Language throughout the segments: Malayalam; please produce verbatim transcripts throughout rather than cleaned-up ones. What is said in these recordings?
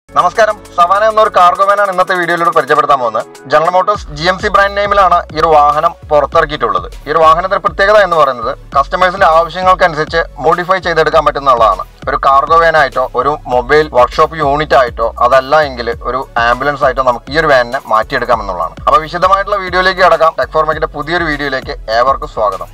നമസ്കാരം. സവാന എന്നൊരു കാർഗോ വാനാണ് ഇന്നത്തെ വീഡിയോയിലൂടെ പരിചയപ്പെടുത്താൻ പോകുന്നത്. General Motors G M C brand നെയിമിലാണ് ഈ ഒരു വാഹനം പുറത്തിറക്കിയിട്ടുള്ളത്. ഈ ഒരു വാഹനത്തിന്റെ പ്രത്യേകത എന്ന് പറയുന്നത് കസ്റ്റമേഴ്സിന്റെ ആവശ്യങ്ങൾക്കനുസരിച്ച് മോഡിഫൈ ചെയ്തെടുക്കാൻ പറ്റുന്നതാണ്. ഒരു കാർഗോ വാനായിട്ടോ ഒരു മൊബൈൽ വർക്ക്ഷോപ്പ് യൂണിറ്റ് ആയിട്ടോ അതല്ല എങ്കിൽ ഒരു ആംബുലൻസ് ആയിട്ടോ നമുക്ക് ഈ ഒരു വാനിനെ മാറ്റിയെടുക്കാം എന്നുള്ളതാണ്. അപ്പോൾ വിശദമായിട്ടുള്ള വീഡിയോയിലേക്ക് കടക്കാം. ടെക് ഫോർ മേക്കിന്റെ പുതിയൊരു വീഡിയോയിലേക്ക് ഏവർക്കും സ്വാഗതം.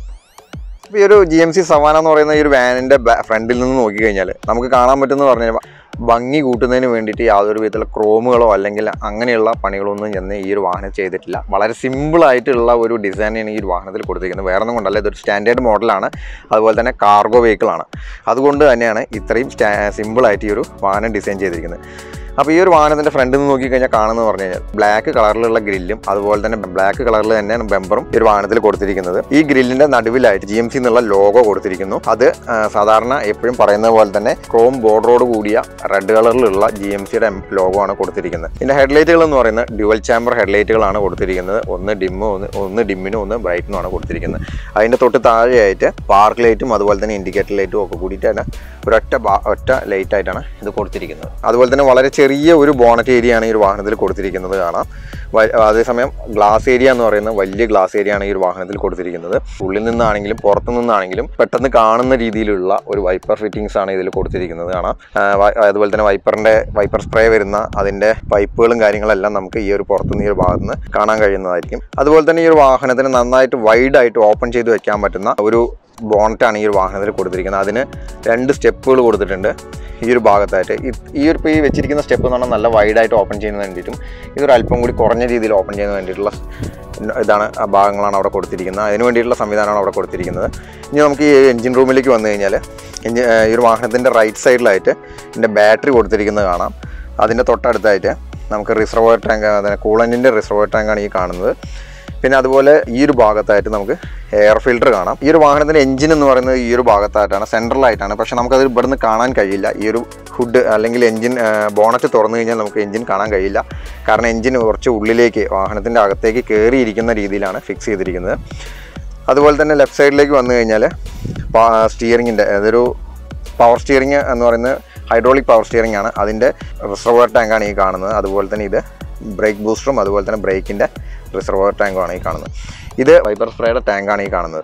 ഈ ഒരു ജി എം സി സവാന എന്ന് പറയുന്ന ഈ ഒരു വാനിന്റെ ഫ്രണ്ടിൽ നിന്ന് നോക്കിക്കഴിഞ്ഞാൽ നമുക്ക് കാണാൻ പറ്റുമെന്ന് പറഞ്ഞാൽ ഭംഗി കൂട്ടുന്നതിന് വേണ്ടിയിട്ട് യാതൊരു വിധത്തിലുള്ള ക്രോമുകളോ അല്ലെങ്കിൽ അങ്ങനെയുള്ള പണികളൊന്നും ചെന്ന് ഈ ഒരു വാഹനം ചെയ്തിട്ടില്ല. വളരെ സിമ്പിളായിട്ടുള്ള ഒരു ഡിസൈനാണ് ഈ ഒരു വാഹനത്തിൽ കൊടുത്തിരിക്കുന്നത്. വേറെ ഒന്നും കൊണ്ടല്ല, ഇതൊരു സ്റ്റാൻഡേർഡ് മോഡലാണ്, അതുപോലെ തന്നെ കാർഗോ വെഹിക്കിളാണ്. അതുകൊണ്ട് തന്നെയാണ് ഇത്രയും സ്റ്റാ സിമ്പിളായിട്ട് ഈ ഒരു വാഹനം ഡിസൈൻ ചെയ്തിരിക്കുന്നത്. അപ്പോൾ ഈ ഒരു വാഹനത്തിൻ്റെ ഫ്രണ്ടിൽ നിന്ന് നോക്കിക്കഴിഞ്ഞാൽ കാണുന്നത് പറഞ്ഞു കഴിഞ്ഞാൽ ബ്ലാക്ക് കളറിലുള്ള ഗ്രില്ലും അതുപോലെ തന്നെ ബ്ലാക്ക് കളറിൽ തന്നെയാണ് ബമ്പറും ഈ ഒരു വാഹനത്തിൽ കൊടുത്തിരിക്കുന്നത്. ഈ ഗ്രില്ലിൻ്റെ നടുവിലായിട്ട് ജി എം സി എന്നുള്ള ലോഗോ കൊടുത്തിരിക്കുന്നു. അത് സാധാരണ എപ്പോഴും പറയുന്ന പോലെ തന്നെ ക്രോം ബോർഡറോട് കൂടിയ റെഡ് കളറിലുള്ള ജി എം സിയുടെ ലോഗോ ആണ് കൊടുത്തിരിക്കുന്നത്. ഇതിൻ്റെ ഹെഡ്ലൈറ്റുകൾ എന്ന് പറയുന്നത് ഡ്യുവൽ ചാമ്പർ ഹെഡ്ലൈറ്റുകളാണ് കൊടുത്തിരിക്കുന്നത്. ഒന്ന് ഡിമ്മും ഒന്ന് ഒന്ന് ഡിമ്മിനും ഒന്ന് ബ്രൈറ്റിനും ആണ് കൊടുത്തിരിക്കുന്നത്. അതിൻ്റെ തൊട്ട് താഴെയായിട്ട് പാർക്ക് ലൈറ്റും അതുപോലെ തന്നെ ഇൻഡിക്കേറ്റർ ലൈറ്റും ഒക്കെ കൂടിയിട്ടാണ് ഒരൊറ്റ ഒറ്റ ലൈറ്റായിട്ടാണ് ഇത് കൊടുത്തിരിക്കുന്നത്. അതുപോലെ തന്നെ വളരെ ചെറിയ ഒരു ബോണറ്റ് ഏരിയ ആണ് ഈ ഒരു വാഹനത്തിൽ കൊടുത്തിരിക്കുന്നത് കാണാം. അതേസമയം ഗ്ലാസ് ഏരിയ എന്ന് പറയുന്നത് വലിയ ഗ്ലാസ് ഏരിയ ആണ് ഈ ഒരു വാഹനത്തിൽ കൊടുത്തിരിക്കുന്നത്. ഉള്ളിൽ നിന്നാണെങ്കിലും പുറത്തു നിന്നാണെങ്കിലും പെട്ടെന്ന് കാണുന്ന രീതിയിലുള്ള ഒരു വൈപ്പർ ഫിറ്റിംഗ്സ് ആണ് ഇതിൽ കൊടുത്തിരിക്കുന്നത് കാണാം. അതുപോലെ തന്നെ വൈപ്പറിൻ്റെ വൈപ്പർ സ്പ്രേ വരുന്ന അതിൻ്റെ പൈപ്പുകളും കാര്യങ്ങളെല്ലാം നമുക്ക് ഈ ഒരു പുറത്തുനിന്ന് ഈ ഒരു ഭാഗത്ത് നിന്ന് കാണാൻ കഴിയുന്നതായിരിക്കും. അതുപോലെ തന്നെ ഈ ഒരു വാഹനത്തിന് നന്നായിട്ട് വൈഡായിട്ട് ഓപ്പൺ ചെയ്ത് വെക്കാൻ പറ്റുന്ന ഒരു ബോണറ്റാണ് ഈ ഒരു വാഹനത്തിൽ കൊടുത്തിരിക്കുന്നത്. അതിന് രണ്ട് സ്റ്റെപ്പുകൾ കൊടുത്തിട്ടുണ്ട് ഈ ഒരു ഭാഗത്തായിട്ട്. ഈ ഒരു ഇപ്പോൾ ഈ വെച്ചിരിക്കുന്ന സ്റ്റെപ്പ് എന്ന് പറഞ്ഞാൽ നല്ല വൈഡായിട്ട് ഓപ്പൺ ചെയ്യുന്നതിന് വേണ്ടിയിട്ടും ഇതൊരു അല്പം കൂടി കുറഞ്ഞ രീതിയിൽ ഓപ്പൺ ചെയ്യുന്നതിന് വേണ്ടിയിട്ടുള്ള ഇതാണ് ഭാഗങ്ങളാണ് അവിടെ കൊടുത്തിരിക്കുന്നത്. അതിന് വേണ്ടിയിട്ടുള്ള സംവിധാനമാണ് അവിടെ കൊടുത്തിരിക്കുന്നത്. ഇനി നമുക്ക് ഈ എൻജിൻ റൂമിലേക്ക് വന്നു കഴിഞ്ഞാൽ എൻജിൻ ഈ ഒരു വാഹനത്തിൻ്റെ റൈറ്റ് സൈഡിലായിട്ട് ഇതിൻ്റെ ബാറ്ററി കൊടുത്തിരിക്കുന്നത് കാണാം. അതിൻ്റെ തൊട്ടടുത്തായിട്ട് നമുക്ക് റിസർവോയർ ടാങ്ക്, അതിന് കൂളൻറ്റിൻ്റെ റിസർവോയർ ടാങ്കാണ് ഈ കാണുന്നത്. പിന്നെ അതുപോലെ ഈ ഒരു ഭാഗത്തായിട്ട് നമുക്ക് എയർ ഫിൽറ്റർ കാണാം. ഈ ഒരു വാഹനത്തിൻ്റെ എഞ്ചിൻ എന്ന് പറയുന്നത് ഈ ഒരു ഭാഗത്തായിട്ടാണ്, സെൻട്രലായിട്ടാണ്. പക്ഷേ നമുക്കത് ഇവിടുന്ന് കാണാൻ കഴിയില്ല. ഈ ഒരു ഹുഡ് അല്ലെങ്കിൽ എഞ്ചിൻ ബോണറ്റ് തുറന്നു കഴിഞ്ഞാൽ നമുക്ക് എഞ്ചിൻ കാണാൻ കഴിയില്ല. കാരണം എഞ്ചിൻ കുറച്ച് ഉള്ളിലേക്ക് വാഹനത്തിൻ്റെ അകത്തേക്ക് കയറിയിരിക്കുന്ന രീതിയിലാണ് ഫിക്സ് ചെയ്തിരിക്കുന്നത്. അതുപോലെ തന്നെ ലെഫ്റ്റ് സൈഡിലേക്ക് വന്നു കഴിഞ്ഞാൽ സ്റ്റിയറിങ്ങിൻ്റെ അതൊരു പവർ സ്റ്റിയറിങ് എന്ന് പറയുന്നത് ഹൈഡ്രോളിക് പവർ സ്റ്റിയറിംഗ് ആണ്. അതിൻ്റെ റിസർവോയർ ടാങ്കാണ് ഈ കാണുന്നത്. അതുപോലെ തന്നെ ഇത് ബ്രേക്ക് ബൂസ്റ്ററും അതുപോലെ തന്നെ ബ്രേക്കിൻ്റെ റിസർവോയർ ടാങ്കുമാണ് ഈ കാണുന്നത്. ഇത് വൈപ്പർ സ്പ്രേയുടെ ടാങ്കാണ് ഈ കാണുന്നത്.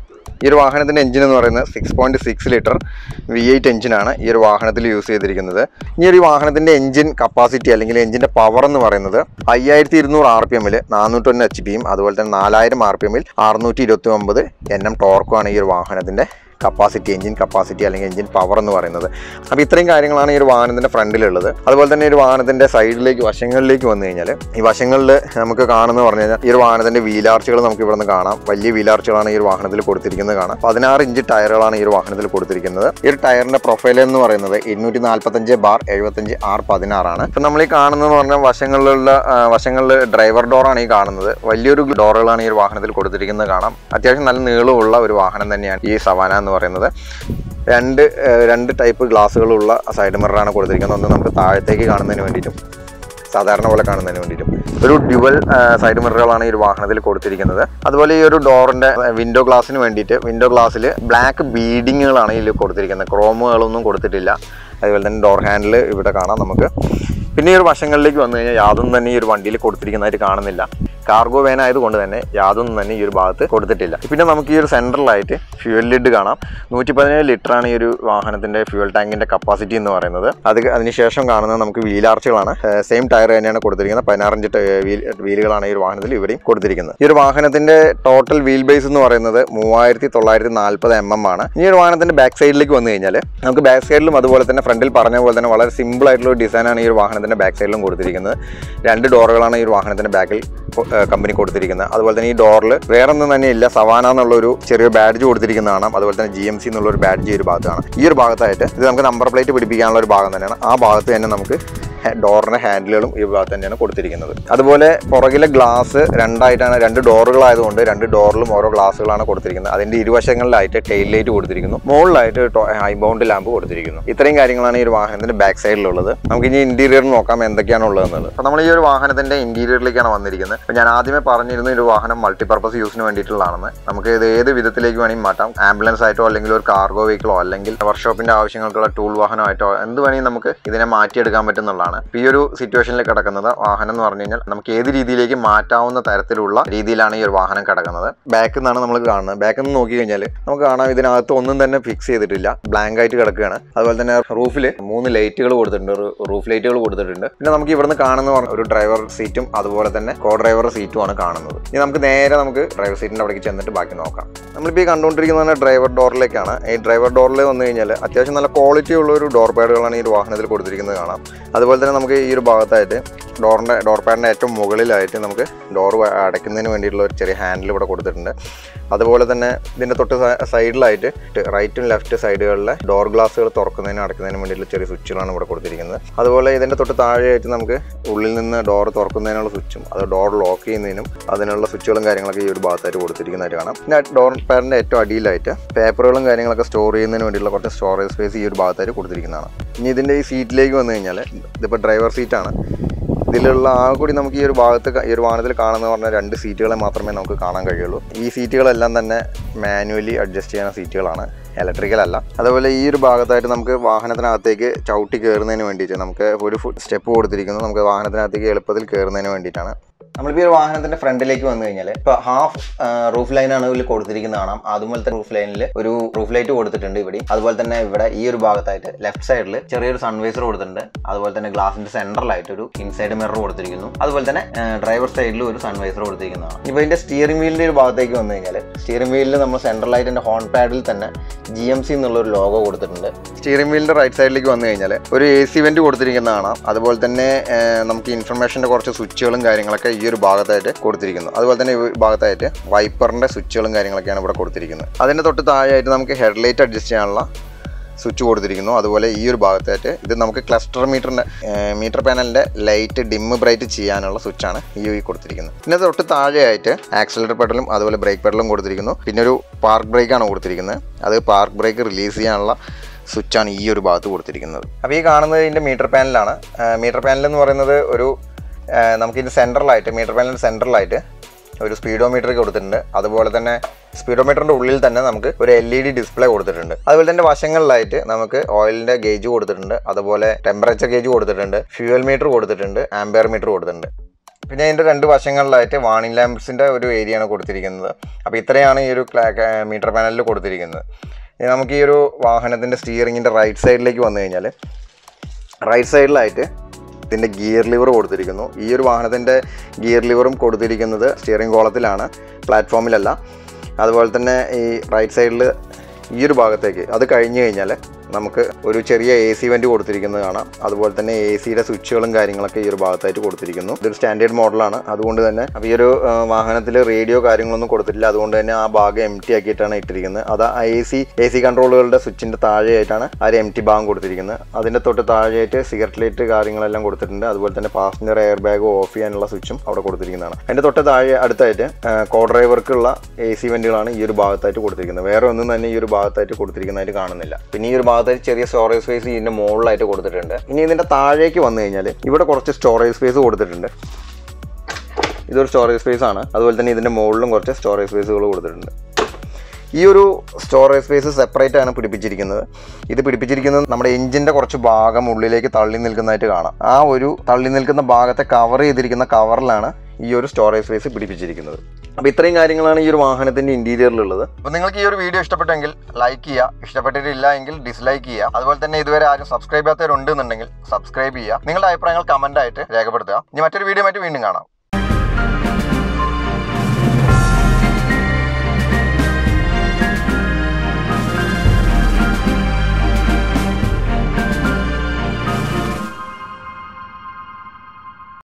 ഈ ഒരു വാഹനത്തിൻ്റെ എഞ്ചിൻ എന്ന് പറയുന്നത് six point six litre V eight എഞ്ചിനാണ് ഈ ഒരു വാഹനത്തിൽ യൂസ് ചെയ്തിരിക്കുന്നത്. ഈ ഒരു വാഹനത്തിൻ്റെ എഞ്ചിൻ കപ്പാസിറ്റി അല്ലെങ്കിൽ എഞ്ചിൻ്റെ പവർ എന്ന് പറയുന്നത് അയ്യായിരത്തി ഇരുന്നൂറ് ആർ പി എമ്മിൽ നാനൂറ്റൊന്ന് എച്ച് പിയും അതുപോലെ തന്നെ നാലായിരം ആർ പി എമ്മിൽ അറുന്നൂറ്റി ഇരുപത്തി ഒമ്പത് എൻ എം ടോർക്കുമാണ് ഈ ഒരു വാഹനത്തിൻ്റെ കപ്പാസിറ്റി, എഞ്ചിൻ കപ്പാസിറ്റി അല്ലെങ്കിൽ എഞ്ചിൻ പവർ എന്ന് പറയുന്നത്. അപ്പോൾ ഇത്രയും കാര്യങ്ങളാണ് ഈ ഒരു വാഹനത്തിൻ്റെ ഫ്രണ്ടിലുള്ളത്. അതുപോലെ തന്നെ ഈ ഒരു വാഹനത്തിൻ്റെ സൈഡിലേക്ക് വശങ്ങളിലേക്ക് വന്നു കഴിഞ്ഞാൽ ഈ വശങ്ങളിൽ നമുക്ക് കാണുന്നത് പറഞ്ഞു കഴിഞ്ഞാൽ ഈ ഒരു വാഹനത്തിൻ്റെ വീലാർച്ചുകൾ നമുക്ക് ഇവിടെ നിന്ന് കാണാം. വലിയ വീലാർച്ചുകളാണ് ഈ ഒരു വാഹനത്തിൽ കൊടുത്തിരിക്കുന്നത് കാണാം. പതിനാറ് ഇഞ്ച് ടയറുകളാണ് ഈ ഒരു വാഹനത്തിൽ കൊടുത്തിരിക്കുന്നത്. ഈ ഒരു ടയറിൻ്റെ പ്രൊഫൈൽ എന്ന് പറയുന്നത് ഇരുന്നൂറ്റി നാൽപ്പത്തഞ്ച് ബാർ എഴുപത്തഞ്ച് ആർ പതിനാറാണ്. ഇപ്പം നമ്മൾ ഈ കാണുന്നതെന്ന് പറഞ്ഞാൽ വശങ്ങളിലുള്ള വശങ്ങളിൽ ഡ്രൈവർ ഡോറാണ് ഈ കാണുന്നത്. വലിയൊരു ഡോറുകളാണ് ഈ ഒരു വാഹനത്തിൽ കൊടുത്തിരിക്കുന്നത് കാണാം. അത്യാവശ്യം നല്ല നീളമുള്ള ഒരു വാഹനം തന്നെയാണ് ഈ സവാന എന്ന് പറയുന്നത്. രണ്ട് രണ്ട് ടൈപ്പ് ഗ്ലാസ്സുകളുള്ള സൈഡ് മിററാണ് കൊടുത്തിരിക്കുന്നത്. ഒന്ന് നമുക്ക് താഴത്തേക്ക് കാണുന്നതിന് വേണ്ടിയിട്ടും സാധാരണ പോലെ കാണുന്നതിന് വേണ്ടിയിട്ടും ഒരു ഡ്യുവൽ സൈഡ് മിററുകളാണ് ഈ ഒരു വാഹനത്തിൽ കൊടുത്തിരിക്കുന്നത്. അതുപോലെ ഈ ഒരു ഡോറിൻ്റെ വിൻഡോ ഗ്ലാസ്സിന് വേണ്ടിയിട്ട് വിൻഡോ ഗ്ലാസ്സിൽ ബ്ലാക്ക് ബീഡിങ്ങുകളാണ് ഇതിൽ കൊടുത്തിരിക്കുന്നത്. ക്രോമുകളൊന്നും കൊടുത്തിട്ടില്ല. അതുപോലെ തന്നെ ഡോർ ഹാൻഡിൽ ഇവിടെ കാണാം നമുക്ക്. പിന്നെ ഈ ഒരു വശങ്ങളിലേക്ക് വന്നു കഴിഞ്ഞാൽ യാതൊന്നും തന്നെ ഈ ഒരു വണ്ടിയിൽ കൊടുത്തിരിക്കുന്നതായിട്ട് കാണുന്നില്ല. കാർഗോ വാൻ ആയതുകൊണ്ട് തന്നെ യാതൊന്നും തന്നെ ഈ ഒരു ഭാഗത്ത് കൊടുത്തിട്ടില്ല. പിന്നെ നമുക്ക് ഈ ഒരു സെൻട്രലായിട്ട് ഫ്യൂവൽ ലിഡ് കാണാം. നൂറ്റി പതിനേഴ് ലിറ്ററാണ് ഈ ഒരു വാഹനത്തിൻ്റെ ഫ്യൂവൽ ടാങ്കിൻ്റെ കപ്പാസിറ്റി എന്ന് പറയുന്നത്. അത് അതിനുശേഷം കാണുന്നത് നമുക്ക് വീലാർച്ചുകളാണ്. സെയിം ടയർ തന്നെയാണ് കൊടുത്തിരിക്കുന്നത്. പതിനാറഞ്ച് വീൽ വീലുകളാണ് ഈ ഒരു വാഹനത്തിൽ ഇവിടെയും കൊടുത്തിരിക്കുന്നത്. ഈ ഒരു വാഹനത്തിൻ്റെ ടോട്ടൽ വീൽ ബേസ് എന്ന് പറയുന്നത് മൂവായിരത്തി തൊള്ളായിരത്തി നാൽപ്പത് എം എം ആണ്. ഈ ഒരു വാഹനത്തിൻ്റെ ബാക്ക് സൈഡിലേക്ക് വന്നു കഴിഞ്ഞാൽ നമുക്ക് ബാക്ക് സൈഡിലും അതുപോലെ തന്നെ ഫ്രണ്ടിൽ പറഞ്ഞ പോലെ തന്നെ വളരെ സിമ്പിൾ ആയിട്ടുള്ള ഒരു ഡിസൈനാണ് ഈ ഒരു വാഹനത്തിൻ്റെ ബാക്ക് സൈഡിലും കൊടുത്തിരിക്കുന്നത്. രണ്ട് ഡോറുകളാണ് ഈ ഒരു വാഹനത്തിൻ്റെ ബാക്കിൽ കമ്പനി കൊടുത്തിരിക്കുന്നത്. അതുപോലെ തന്നെ ഈ ഡോറിൽ വേറെ ഒന്നും തന്നെ ഇല്ല, സവാന എന്നുള്ളൊരു ചെറിയ ബാഡ്ജ് കൊടുത്തിരിക്കുന്നതാണ്. അതുപോലെ തന്നെ ജി എം സി എന്നുള്ളൊരു ബാഡ്ജ് ഈ ഒരു ഭാഗത്താണ്. ഈ ഒരു ഭാഗത്തായിട്ട് ഇത് നമുക്ക് നമ്പർ പ്ലേറ്റ് പിടിപ്പിക്കാനുള്ള ഒരു ഭാഗം തന്നെയാണ്. ആ ഭാഗത്ത് തന്നെ നമുക്ക് ഡോറിന്റെ ഹാൻഡിലുകളും ഈ ഭാഗത്ത് തന്നെയാണ് കൊടുത്തിരിക്കുന്നത്. അതുപോലെ പുറകിലെ ഗ്ലാസ് രണ്ടായിട്ടാണ്, രണ്ട് ഡോറുകളായതുകൊണ്ട് രണ്ട് ഡോറിലും ഓരോ ഗ്ലാസുകളാണ് കൊടുത്തിരിക്കുന്നത്. അതിന്റെ ഇരുവശങ്ങളിലായിട്ട് ടെയിൽ ലൈറ്റ് കൊടുത്തിരിക്കുന്നു, മുകളിലായിട്ട് ഹൈബൗണ്ട് ലാമ്പ് കൊടുത്തിരിക്കുന്നു. ഇത്രയും കാര്യങ്ങളാണ് ഈ ഒരു വാഹനത്തിന്റെ ബാക്ക് സൈഡിലുള്ളത്. നമുക്ക് ഇനി ഇന്റീരിയർ നോക്കാം എന്തൊക്കെയാണ് ഉള്ളതെന്നുള്ളത്. അപ്പോൾ നമ്മൾ ഈ ഒരു വാഹനത്തിന്റെ ഇന്റീരിയറിലേക്കാണ് വന്നിരിക്കുന്നത്. അപ്പോൾ ഞാൻ ആദ്യമേ പറഞ്ഞിരുന്നു ഈ ഒരു വാഹനം മൾട്ടിപർപ്പസ് യൂസിന് വേണ്ടിയിട്ടുള്ളതാണെന്ന്. നമുക്ക് ഇത് ഏത് വിധത്തിലേക്ക് വേണമെങ്കിൽ മാറ്റാം. ആംബുലൻസ് ആയിട്ടോ അല്ലെങ്കിൽ ഒരു കാർഗോ വെഹിക്കിളോ അല്ലെങ്കിൽ വർക്ക്ഷോപ്പിന്റെ ആവശ്യങ്ങൾക്കുള്ള ടൂൾ വാഹനമായിട്ടോ എന്ത് വേണമെങ്കിൽ നമുക്ക് ഇതിനെ മാറ്റിയെടുക്കാൻ പറ്റുന്നതാണ്. ഈ ഒരു സിറ്റുവേഷനിൽ കിടക്കുന്നത് വാഹനം എന്ന് പറഞ്ഞു കഴിഞ്ഞാൽ നമുക്ക് ഏത് രീതിയിലേക്ക് മാറ്റാവുന്ന തരത്തിലുള്ള രീതിയിലാണ് ഈ ഒരു വാഹനം കിടക്കുന്നത്. ബാക്കിൽ നിന്നാണ് നമ്മൾ കാണുന്നത്. ബാക്കിൽ നിന്ന് നോക്കി കഴിഞ്ഞാൽ നമുക്ക് കാണാം ഇതിനകത്ത് ഒന്നും തന്നെ ഫിക്സ് ചെയ്തിട്ടില്ല, ബ്ലാങ്ക് ആയിട്ട് കിടക്കുകയാണ്. അതുപോലെ തന്നെ റൂഫിൽ മൂന്ന് ലൈറ്റുകൾ കൊടുത്തിട്ടുണ്ട്, റൂഫ് ലൈറ്റുകൾ കൊടുത്തിട്ടുണ്ട്. പിന്നെ നമുക്ക് ഇവിടുന്ന് കാണുന്ന ഒരു ഡ്രൈവർ സീറ്റും അതുപോലെ തന്നെ കോ ഡ്രൈവർ സീറ്റുമാണ് കാണുന്നത്. ഇനി നമുക്ക് നേരെ നമുക്ക് ഡ്രൈവർ സീറ്റിന്റെ അവിടേക്ക് ചെന്നിട്ട് ബാക്കി നോക്കാം. നമ്മളിപ്പോൾ ഈ കണ്ടുകൊണ്ടിരിക്കുന്നത് ഡ്രൈവർ ഡോറിലേക്കാണ്. ഈ ഡ്രൈവർ ഡോറിൽ വന്നു കഴിഞ്ഞാൽ അത്യാവശ്യം നല്ല ക്വാളിറ്റി ഉള്ള ഒരു ഡോർ പാഡുകളാണ് ഈ ഒരു വാഹനത്തിൽ കൊടുത്തിരിക്കുന്നത് കാണാം. അതുപോലെ തന്നെ നമുക്ക് ഈ ഒരു ഭാഗത്തായിട്ട് ഡോറിൻ്റെ ഡോർ പാഡിൻ്റെ ഏറ്റവും മുകളിലായിട്ട് നമുക്ക് ഡോർ അടയ്ക്കുന്നതിന് വേണ്ടിയിട്ടുള്ള ഒരു ചെറിയ ഹാൻഡിൽ ഇവിടെ കൊടുത്തിട്ടുണ്ട്. അതുപോലെ തന്നെ ഇതിൻ്റെ തൊട്ട് സൈഡിലായിട്ട് റൈറ്റും ലെഫ്റ്റ് സൈഡുകളിലെ ഡോർ ഗ്ലാസുകൾ തുറക്കുന്നതിനും അടയ്ക്കുന്നതിനും വേണ്ടിയിട്ടുള്ള ചെറിയ സ്വിച്ചുകളാണ് ഇവിടെ കൊടുത്തിരിക്കുന്നത്. അതുപോലെ ഇതിൻ്റെ തൊട്ട് താഴെയായിട്ട് നമുക്ക് ഉള്ളിൽ നിന്ന് ഡോർ തുറക്കുന്നതിനുള്ള സ്വിച്ചും അത് ഡോർ ലോക്ക് ചെയ്യുന്നതിനും അതിനുള്ള സ്വിച്ചുകളും കാര്യങ്ങളൊക്കെ ഈ ഒരു ഭാഗത്തായിട്ട് കൊടുത്തിരിക്കുന്നതായിട്ട് കാണാം. പിന്നെ ഡോർ പാഡിൻ്റെ ഏറ്റവും അടിയിലായിട്ട് പേപ്പറുകളും കാര്യങ്ങളൊക്കെ സ്റ്റോർ ചെയ്യുന്നതിന് വേണ്ടിയുള്ള കുറച്ച് സ്റ്റോറേജ് സ്പേസ് ഈ ഒരു ഭാഗത്തായിട്ട് കൊടുത്തിരിക്കുന്നതാണ്. ഇനി ഇതിൻ്റെ ഈ സീറ്റിലേക്ക് വന്നു കഴിഞ്ഞാൽ ഇതിപ്പോൾ ഡ്രൈവർ സീറ്റാണ്. ഇതിലുള്ള ആ കൂടി നമുക്ക് ഈ ഒരു ഭാഗത്ത് ഈ ഒരു വാഹനത്തിൽ കാണുന്ന പറഞ്ഞാൽ രണ്ട് സീറ്റുകളെ മാത്രമേ നമുക്ക് കാണാൻ കഴിയുള്ളൂ. ഈ സീറ്റുകളെല്ലാം തന്നെ മാനുവലി അഡ്ജസ്റ്റ് ചെയ്യുന്ന സീറ്റുകളാണ്, ഇലക്ട്രിക്കൽ അല്ല. അതുപോലെ ഈ ഒരു ഭാഗത്തായിട്ട് നമുക്ക് വാഹനത്തിനകത്തേക്ക് ചവിട്ടി കയറുന്നതിന് വേണ്ടിയിട്ട് നമുക്ക് ഒരു ഫുഡ് സ്റ്റെപ്പ് കൊടുത്തിരിക്കുന്നു. നമുക്ക് വാഹനത്തിനകത്തേക്ക് എളുപ്പത്തിൽ കയറുന്നതിന് വേണ്ടിയിട്ടാണ്. നമ്മളിപ്പോൾ ഈ ഒരു വാഹനത്തിന്റെ ഫ്രണ്ടിലേക്ക് വന്നു കഴിഞ്ഞാൽ ഇപ്പോൾ ഹാഫ് റൂഫ് ലൈനാണ് ഇതിൽ കൊടുത്തിരിക്കുന്നത് കാണാം. അതുപോലത്തെ റൂഫ് ലൈനിൽ ഒരു റൂഫ് ലൈറ്റ് കൊടുത്തിട്ടുണ്ട് ഇവിടെ. അതുപോലെ തന്നെ ഇവിടെ ഈ ഒരു ഭാഗത്തായിട്ട് ലെഫ്റ്റ് സൈഡിൽ ചെറിയൊരു സൺവൈസർ കൊടുത്തിട്ടുണ്ട്. അതുപോലെ തന്നെ ഗ്ലാസിന്റെ സെന്ററിലായിട്ട് ഒരു ഇൻസൈഡ് മിറർ കൊടുത്തിരിക്കുന്നു. അതുപോലെ തന്നെ ഡ്രൈവർ സൈഡിൽ ഒരു സൺവൈസർ കൊടുത്തിരിക്കുന്നതാണ്. ഇപ്പോൾ ഇതിന്റെ സ്റ്റിയറിംഗ് വീലിന്റെ ഒരു ഭാഗത്തേക്ക് വന്നു കഴിഞ്ഞാൽ സ്റ്റിയറിംഗ് വീലിൽ നമ്മൾ സെൻട്രലായിട്ട് എൻ്റെ ഹോൺ പാഡിൽ തന്നെ ജി എം സി എന്നുള്ള ഒരു ലോഗോ കൊടുത്തിട്ടുണ്ട്. സ്റ്റിയറിംഗ് വീലിന്റെ റൈറ്റ് സൈഡിലേക്ക് വന്നു കഴിഞ്ഞാൽ ഒരു എ സി വെന്റ് കൊടുത്തിരിക്കുന്നതാണ്. അതുപോലെ തന്നെ നമുക്ക് ഇൻഫർമേഷന്റെ കുറച്ച് സ്വിച്ചുകളും കാര്യങ്ങളൊക്കെ ഈ ഒരു ഭാഗത്തായിട്ട് കൊടുത്തിരിക്കുന്നു. അതുപോലെ തന്നെ ഈ ഭാഗത്തായിട്ട് വൈപ്പറിന്റെ സ്വിച്ചുകളും കാര്യങ്ങളൊക്കെയാണ് ഇവിടെ കൊടുത്തിരിക്കുന്നത്. അതിന്റെ തൊട്ട് താഴെയായിട്ട് നമുക്ക് ഹെഡ്ലൈറ്റ് അഡ്ജസ്റ്റ് ചെയ്യാനുള്ള സ്വിച്ച് കൊടുത്തിരിക്കുന്നു. അതുപോലെ ഈ ഒരു ഭാഗത്തായിട്ട് ഇത് നമുക്ക് ക്ലസ്റ്റർ മീറ്ററിന്റെ മീറ്റർ പാനലിന്റെ ലൈറ്റ് ഡിം ബ്രൈറ്റ് ചെയ്യാനുള്ള സ്വിച്ചാണ് ഈ കൊടുത്തിരിക്കുന്നത്. പിന്നെ തൊട്ട് താഴെയായിട്ട് ആക്സിലറേറ്റർ പെഡലും അതുപോലെ ബ്രേക്ക് പെഡലും കൊടുത്തിരിക്കുന്നു. പിന്നെ ഒരു പാർക്ക് ബ്രേക്കാണ് കൊടുത്തിരിക്കുന്നത്. അത് പാർക്ക് ബ്രേക്ക് റിലീസ് ചെയ്യാനുള്ള സ്വിച്ചാണ് ഈ ഒരു ഭാഗത്ത് കൊടുത്തിരിക്കുന്നത്. അപ്പോൾ ഈ കാണുന്നത് ഇതിന്റെ മീറ്റർ പാനലാണ്. മീറ്റർ പാനൽ എന്ന് പറയുന്നത് ഒരു നമുക്കിതിൻ്റെ സെൻട്രലായിട്ട് മീറ്റർ പാനലിൻ്റെ സെൻട്രലായിട്ട് ഒരു സ്പീഡോമീറ്റർ കൊടുത്തിട്ടുണ്ട്. അതുപോലെ തന്നെ സ്പീഡോമീറ്ററിൻ്റെ ഉള്ളിൽ തന്നെ നമുക്ക് ഒരു എൽ ഇ ഡി ഡിസ്പ്ലേ കൊടുത്തിട്ടുണ്ട്. അതുപോലെ തന്നെ വശങ്ങളിലായിട്ട് നമുക്ക് ഓയിലിൻ്റെ ഗേജ് കൊടുത്തിട്ടുണ്ട്. അതുപോലെ ടെമ്പറേച്ചർ ഗേജ് കൊടുത്തിട്ടുണ്ട്. ഫ്യൂവൽ മീറ്റർ കൊടുത്തിട്ടുണ്ട്. ആംബിയർ മീറ്റർ കൊടുത്തിട്ടുണ്ട്. പിന്നെ അതിൻ്റെ രണ്ട് വശങ്ങളിലായിട്ട് വാണിംഗ് ലാമ്പ്സിൻ്റെ ഒരു ഏരിയയാണ് കൊടുത്തിരിക്കുന്നത്. അപ്പോൾ ഇത്രയാണ് ഈ ഒരു മീറ്റർ പാനലിൽ കൊടുത്തിരിക്കുന്നത്. ഇനി നമുക്ക് ഈ ഒരു വാഹനത്തിൻ്റെ സ്റ്റിയറിങ്ങിൻ്റെ റൈറ്റ് സൈഡിലേക്ക് വന്നു കഴിഞ്ഞാൽ റൈറ്റ് സൈഡിലായിട്ട് ഇതിൻ്റെ ഗിയർ ലിവർ കൊടുത്തിരിക്കുന്നു. ഈ ഒരു വാഹനത്തിൻ്റെ ഗിയർ ലിവറും കൊടുത്തിരിക്കുന്നത് സ്റ്റിയറിംഗ് കോളത്തിലാണ്, പ്ലാറ്റ്ഫോമിലല്ല. അതുപോലെ തന്നെ ഈ റൈറ്റ് സൈഡിൽ ഈ ഒരു ഭാഗത്തേക്ക് അത് കഴിഞ്ഞ് കഴിഞ്ഞാൽ നമുക്ക് ഒരു ചെറിയ എ സി വെന്റ് കൊടുത്തിരിക്കുന്നത് കാണാം. അതുപോലെ തന്നെ എ സിയുടെ സ്വിച്ചുകളും കാര്യങ്ങളൊക്കെ ഈ ഒരു ഭാഗത്തായിട്ട് കൊടുത്തിരിക്കുന്നു. ഇതൊരു സ്റ്റാൻഡേർഡ് മോഡലാണ്. അതുകൊണ്ട് തന്നെ അപ്പോൾ ഈ ഒരു വാഹനത്തിൽ റേഡിയോ കാര്യങ്ങളൊന്നും കൊടുത്തിട്ടില്ല. അതുകൊണ്ട് തന്നെ ആ ഭാഗം എം ടി ആക്കിയിട്ടാണ് ഇട്ടിരിക്കുന്നത്. അത് എ സി എ സി കൺട്രോളുകളുടെ സ്വിച്ചിൻ്റെ താഴെയായിട്ടാണ് ആ ഒരു എം ടി ഭാഗം കൊടുത്തിരിക്കുന്നത്. അതിൻ്റെ തൊട്ട് താഴെയായിട്ട് സിഗരറ്റ് ലൈറ്റ് കാര്യങ്ങളെല്ലാം കൊടുത്തിട്ടുണ്ട്. അതുപോലെ തന്നെ പാസഞ്ചർ എയർ ബാഗ് ഓഫ് ചെയ്യാനുള്ള സ്വിച്ചും അവിടെ കൊടുത്തിരിക്കുന്നതാണ്. അതിൻ്റെ തൊട്ട് താഴെ അടുത്തായിട്ട് കോ ഡ്രൈവർക്കുള്ള എ സി വെന്റുകളാണ് ഈ ഒരു ഭാഗത്തായിട്ട് കൊടുത്തിരിക്കുന്നത്. വേറെ ഒന്നും തന്നെ ഈ ഒരു ഭാഗത്തായിട്ട് കൊടുത്തിരിക്കുന്നതായിട്ട് കാണുന്നില്ല. പിന്നെ ഈ ഒരു ഭാഗത്തായിട്ട് ചെറിയ സ്റ്റോറേജ് സ്പേസ് ഇതിൻ്റെ മുകളിലായിട്ട് കൊടുത്തിട്ടുണ്ട്. ഇനി ഇതിൻ്റെ താഴേക്ക് വന്നു കഴിഞ്ഞാൽ ഇവിടെ കുറച്ച് സ്റ്റോറേജ് സ്പേസ് കൊടുത്തിട്ടുണ്ട്. ഇതൊരു സ്റ്റോറേജ് സ്പേസ് ആണ്. അതുപോലെ തന്നെ ഇതിൻ്റെ മുകളിലും കുറച്ച് സ്റ്റോറേജ് സ്പേസുകൾ കൊടുത്തിട്ടുണ്ട്. ഈ ഒരു സ്റ്റോറേജ് സ്പേസ് സെപ്പറേറ്റ് ആണ് പിടിപ്പിച്ചിരിക്കുന്നത്. ഇത് പിടിപ്പിച്ചിരിക്കുന്നത് നമ്മുടെ എഞ്ചിൻ്റെ കുറച്ച് ഭാഗം ഉള്ളിലേക്ക് തള്ളി നിൽക്കുന്നതായിട്ട് കാണാം. ആ ഒരു തള്ളി നിൽക്കുന്ന ഭാഗത്തെ കവർ ചെയ്തിരിക്കുന്ന കവറിലാണ് ഈ ഒരു സ്റ്റോറേജ് സ്പേസ് പിടിപ്പിച്ചിരിക്കുന്നത്. അപ്പോൾ ഇത്രയും കാര്യങ്ങളാണ് ഈ ഒരു വാഹനത്തിന്റെ ഇന്റീരിയറിലുള്ളത്. അപ്പോൾ നിങ്ങൾക്ക് ഈ ഒരു വീഡിയോ ഇഷ്ടപ്പെട്ടെങ്കിൽ ലൈക്ക് ചെയ്യുക, ഇഷ്ടപ്പെട്ടിട്ടില്ല എങ്കിൽ ഡിസ്ലൈക്ക് ചെയ്യുക. അതുപോലെ തന്നെ ഇതുവരെ ആരും സബ്സ്ക്രൈബ് ചെയ്യാത്തവരുണ്ടെന്നുണ്ടെങ്കിൽ സബ്സ്ക്രൈബ് ചെയ്യുക. നിങ്ങളുടെ അഭിപ്രായങ്ങൾ കമന്റ് ആയിട്ട് രേഖപ്പെടുത്തുക. ഇനി മറ്റൊരു വീഡിയോ ആയിട്ട് വീണ്ടും കാണാം.